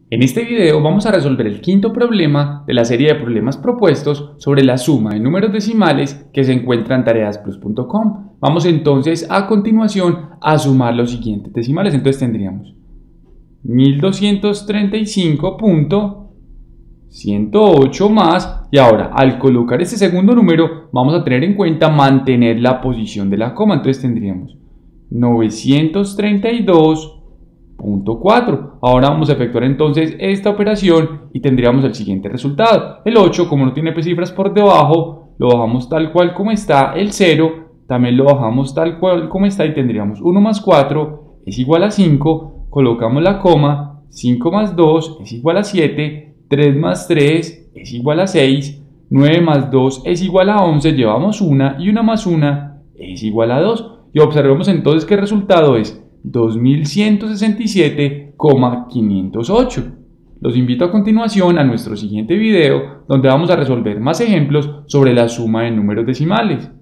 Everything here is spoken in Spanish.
En este video vamos a resolver el quinto problema de la serie de problemas propuestos sobre la suma de números decimales que se encuentra en tareasplus.com. Vamos entonces a continuación a sumar los siguientes decimales. Entonces tendríamos 1235.108 más, y ahora al colocar este segundo número vamos a tener en cuenta mantener la posición de la coma. Entonces tendríamos 932.4. Ahora vamos a efectuar entonces esta operación y tendríamos el siguiente resultado. El 8, como no tiene cifras por debajo, lo bajamos tal cual como está. El 0 también lo bajamos tal cual como está y tendríamos 1 más 4 es igual a 5. Colocamos la coma. 5 más 2 es igual a 7. 3 más 3 es igual a 6. 9 más 2 es igual a 11. Llevamos 1 y 1 más 1 es igual a 2. Y observemos entonces que el resultado es 2167,508. Los invito a continuación a nuestro siguiente video, donde vamos a resolver más ejemplos sobre la suma de números decimales.